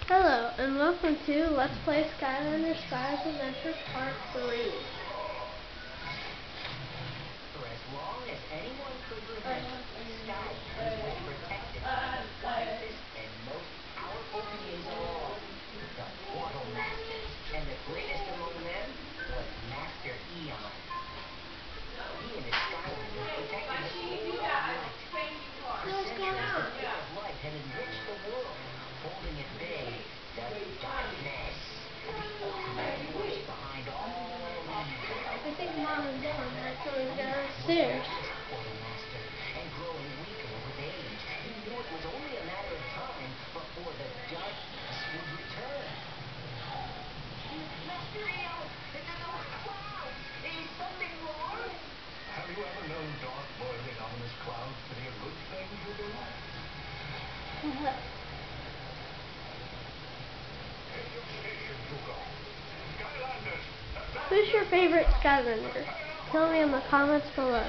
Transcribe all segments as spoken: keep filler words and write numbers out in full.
Hello, and welcome to Let's Play Skylanders Sky's Adventure Part three. For as long as anyone could remember, Skylanders was protected by the wisest and most powerful beings of all, the Portal Masters. And the greatest among them was Master Eon. He and his Skylanders protected the core of light. For centuries, the core of light had enriched the world, holding at bay the darkness, the ultimate force behind all evil. I think Mom and Dad are going downstairs. Portal Master, and growing weaker with age, he knew it was only a matter of time before the darkness would return. Master Eon, it's in those clouds. Is something wrong? Have you ever known dark, boiling, ominous clouds to be a good thing to do? Who's your favorite Skylander? Tell me in the comments below.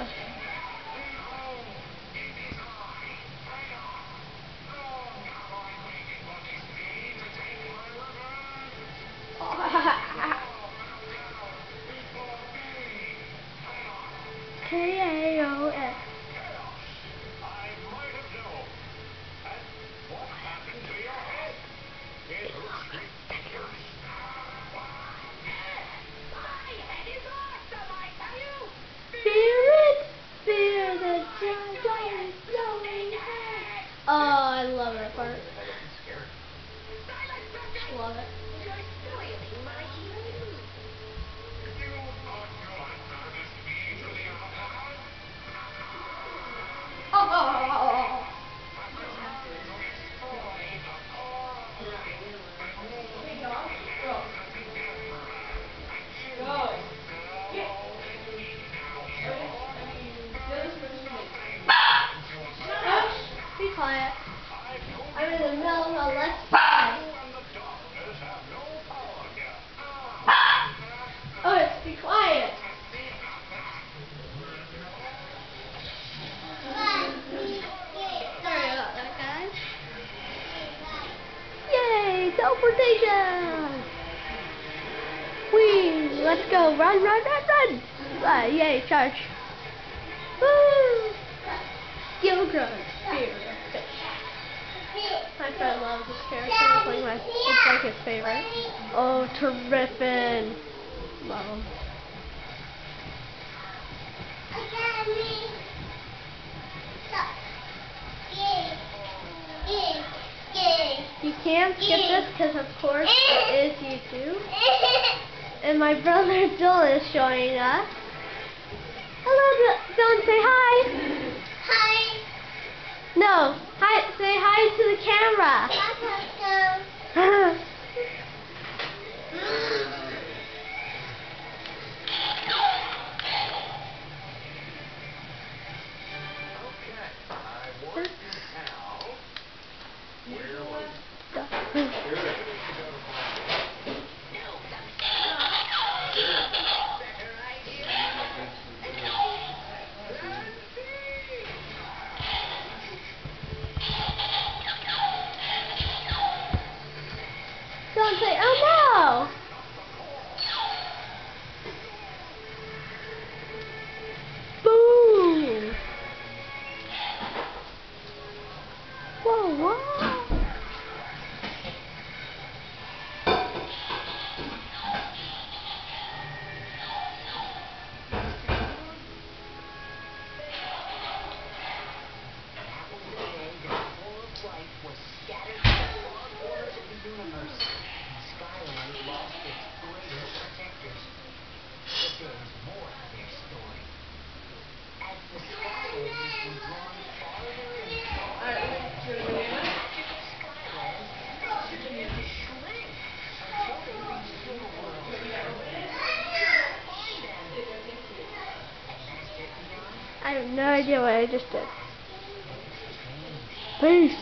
K A O S. I might have known. And what happened to your head? It looks ridiculous. My head is awesome, I tell you! Fear it, fear the giant glowing head. Oh, I love that part. Silence, Master! Love it. You're spoiling my evening. You thought you had harnessed me to the other cloud? Oh, oh, oh, oh, oh. Be quiet. I'm in the middle of a let's play. And the darkness have no power here. Oh, it's be quiet. Sorry about that, guys. Yay, teleportation! Whee! Let's go! Run, run, run, run! Ah, yay, charge! Woo! Yoga, fear of fish. My friend loves this character. It's like my, it's like his favorite. Oh, terrific! Love him. You can skip this because, of course, it is YouTube. And my brother Dylan is showing us. Hello, Dylan. Say hi. Hi. No, hi. Say hi to the camera. Okay, I want you now. Where was You're ready to go to Better idea. Don't say, oh no! Boom! Whoa, what? That was the day the core of light was scattered to the far corners of the universe, and Skyland lost its greatest protectors. But there was more to their story. As the Skylanders were drawn farther and farther, the magical Skyland began to shrink until they reached Silverworld. Find them! And Master Eon I have no idea what I just did. strange. Peace!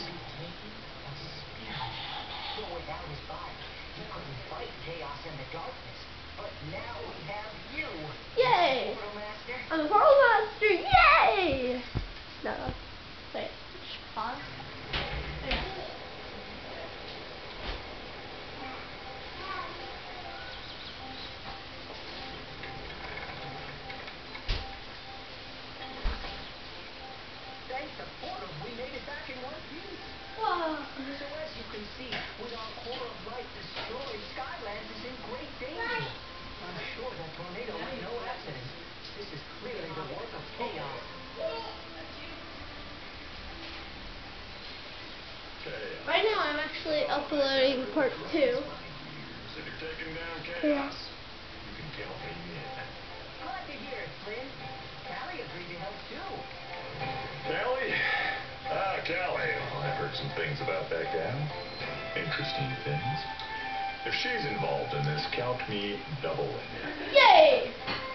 But without his body, he couldn't fight chaos and the darkness. But now we have you. Yay! Portal Master. I'm the Portal Master! Yay! No, no. Wait. Pause. uploading part two. So if you're taking down chaos, Yeah. you can count me in. Glad to hear it, Flynn. Callie agreed to help too. Callie? Ah, Callie. Well, I've heard some things about that gal. Interesting things. If she's involved in this, count me double in. Yay!